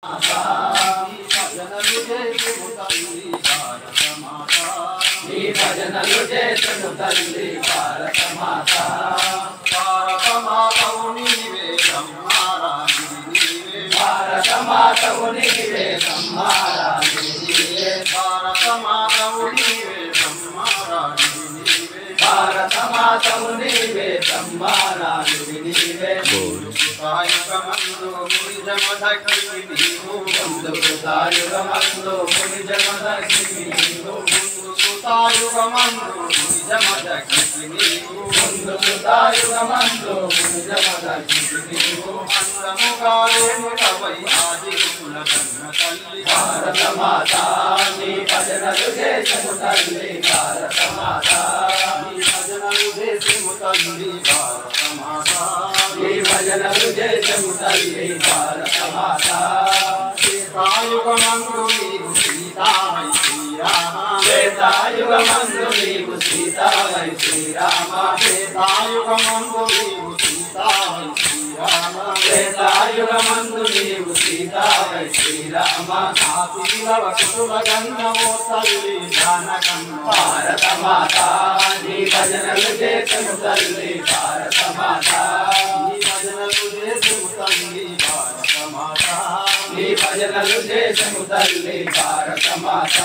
భజనలు చేతుము తల్లి భారత మాత నీ భజనలు చేతుము తల్లి భారత మాత భారత మాతవు నీవే బ్రహ్మారాణి నీవే భారత మాతవు నీవే బ్రహ్మారాణి నీవే భారత మాతవు నీవే బ్రహ్మారాణి నీవే భారత మాతవు నీవే బ్రహ్మారాణి నీవే యుగమందు మునిజమదగ్ని నీవు ముందుకు యుగమందు మునిజమదగ్ని నీవు ముందుకు యుగమందు మునిజమదగ్ని నీవు ముందుకు యుగమందు మునిజమదగ్ని నీవు అందముగా రేణుకవై ఆదికుల కన్న తల్లి భారత మాత నీ భజనలు చేసెము తల్లి భారత మాత నీ భజనలు చేసెము తల్లి భారత మాత నీ భజనలు చేసెము తల్లి భారత మాత త్రేతాయుగమందు నీవు సీతావై శ్రీరామ త్రేతాయుగమందు నీవు సీతావై శ్రీరామ త్రేతాయుగమందు నీవు సీతావై శ్రీరామ త్రేతాయుగమందు నీవు సీతావై శ్రీరామ కాశీలవ కుటుల గంగమో తల్లి జానకమ్మ భారత మాత నీ భజనలు చేసెము తల్లి భారత మాత నీ భజనలు చేసెము తల్లి భారత మాత నీ భజనలు చేసెము తల్లి భారత మాత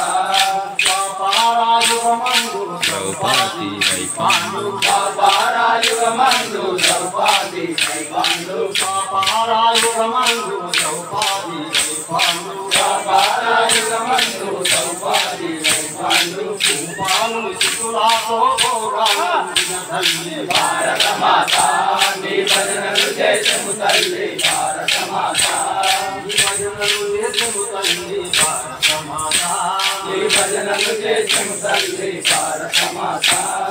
పారాయుగమందు ద్రౌపది వైపాండు పారాయుగమందు ద్రౌపది వైపాండు పారాయుగమందు ద్రౌపది వైపాండు పారాయుగమందు ద్రౌపది వైపాండు భూపాలు శిశులాతో తల్లి భారత మాత నీ భజనలు చేసెము తల్లి భారత మాత నీ భజనలు చేసెము తల్లి భారత మాత నీ భజనలు చేసెము తల్లి భారత మాత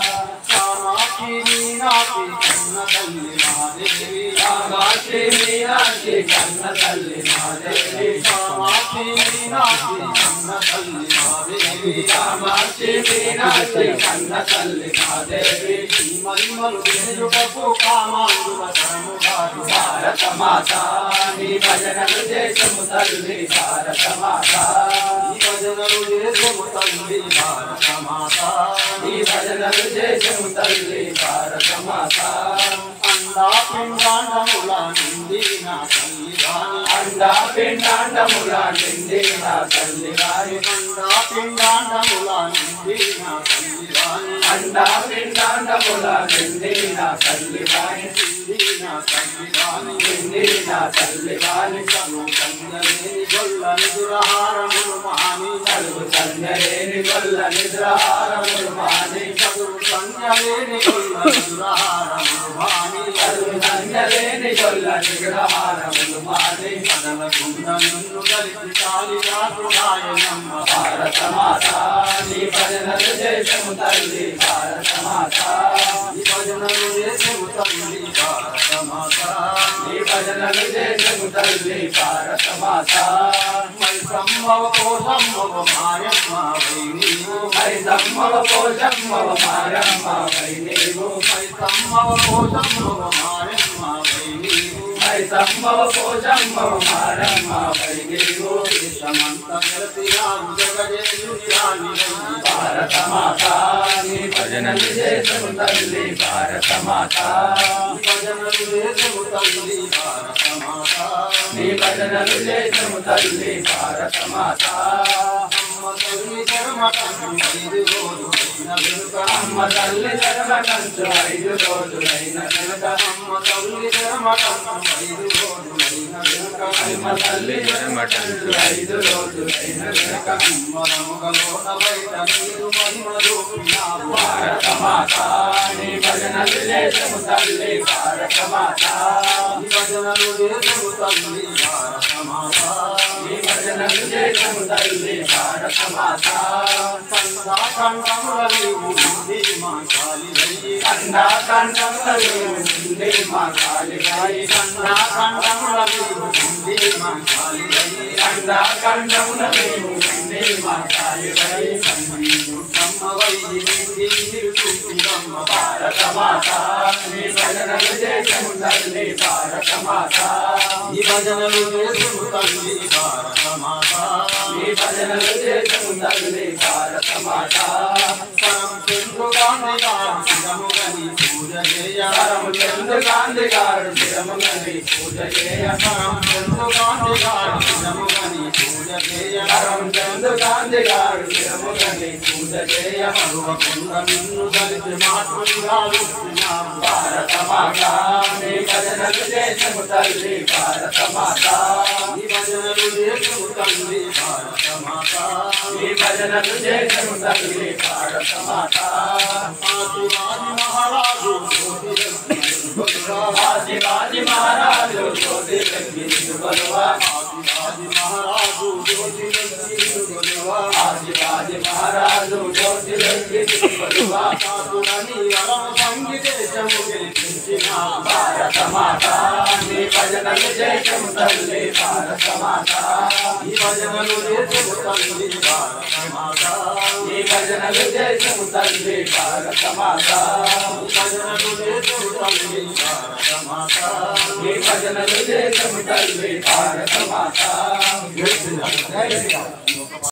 కామాక్షి మీనాక్షి కన్న తల్లి మహాదేవి కామాక్షి మీనాక్షి కన్న తల్లి మహాదేవి కామాక్షి మీనాక్షి కన్న తల్లి మహాదేవి కామాక్షి మీనాక్షి కన్న తల్లి మహాదేవి మహిమలు చేయుటకు కామాంగుల కరముగాడు భారత మాత నీ భజనలు చేసెము తల్లి భారత మాత నీ భజనలు చేసెము తల్లి భారత మాత నీ భజనలు చేసెము తల్లి భారత మాత అండా పిండాండముల నిండిన తల్లి వాణి అండా పిండాండముల నిండిన తల్లి వాణి అండా పిండాండముల నిండిన తల్లి వాణి అండా పిండాండముల నిండిన తల్లి వాణి నిండిన తల్లి వాణి నిండిన తల్లి వాణి కను కన్యలేని గొల్ల నిద్రహారములు మాని కలుగు కన్యలేని గొల్ల నిద్రహారములు మాని కలుగు కన్యలేని గొల్ల నిద్రహారములు మాని కలుగు కన్యలేని గొల్ల నిద్రహారములు మాని కదల గుండ నిన్ను కలిసి కాళిదాసుడాయనమ్మ భారత మాత నీ భజనలు చేసెము తల్లి భారత మాత నీ భజనలు చేసెము తల్లి భారత మాత నీ భజనలు చేసెము తల్లి భారత మాత మై సంభవ కోసమ్మవ మాయమ్మ వై నీవు మై సంభవ కోసమ్మవ మాయమ్మ వై నీవు మై సంభవ కోసమ్మవ మాయమ్మ వై నీవు మై సంభవ కోసమ్మవ మాయమ్మ వై నీవు దేశమంత నిరతిరావు జగజేయుని రాణి భారత మాత నీ భజనలు చేసెము తల్లి భారత మాత నీ భజనలు చేసెము తల్లి భారత మాత నీ భజనలు చేసెము తల్లి భారత మాత అమ్మ తల్లి ధర్మకంచు 5 రోజులైన వెనుక అమ్మ తల్లి ధర్మకంచు 5 రోజులైన వెనుక అమ్మ తల్లి ధర్మకంచు 5 రోజులైన వెనుక అమ్మ తల్లి ధర్మకంచు 5 రోజులైన వెనుక అమ్మరముగలోన బయట నీరు మహిమ రూపినావు భారత మాత నీ భజనలు చేసెము తల్లి భారత మాత నీ భజనలు చేసెము తల్లి భారత మాత నీ భజనలు చేసెము తల్లి భారత మాత కండా కండముల నీవు నిండి మా కాళిదయ్యి కండా కండముల నీవు నిండి మా కాళిదయ్యి కండా కండముల నీవు నిండి మా కాళిదయ్యి కండా కండముల నీవు నిండి మా కాళిదయ్యి కమ్మవయ్యి నిండి పుట్టినమ్మ భారత మాత నీ భజనలు చేసెము తల్లి భారత మాత నీ భజనలు చేసెము తల్లి భారత మాత నీ భజనలు చేసెము తల్లి భారత మాత పరం చంద్ర గాంధీ గారు శిరముగని పూజ చేయ పరం చంద్ర గాంధీ గారు శిరముగని పూజ చేయ పరం చంద్ర గాంధీ గారు శిరముగని పూజ చేయ పరం చంద్ర గాంధీ గారు శిరముగని పూజ చేయ మరువకుండా నిన్ను దళిత మాతృగా వచ్చినాము భారత మాత నీ భజనలు చేసెము తల్లి భారత మాత నీ భజనలు చేసెము తల్లి భారత మాత నీ భజనలు చేసెము తల్లి భారత మాత శివాజీ మహారాజు శివాజీ మహారాజు జ్యోతి శివాజీ మహారాజు జ్యోతి శివాజీ మహారాజు జ్యోతి భారత మాత నీ భజనలు చేసెము తల్లి భారత మాత నీ భజనలు చేసెము తల్లి భారత మాత నీ భజనలు చేసెము తల్లి భారత మాత భజనలు చేసెము తల్లి భారత మాత నీ భజనలు చేసెము తల్లి భారత మాత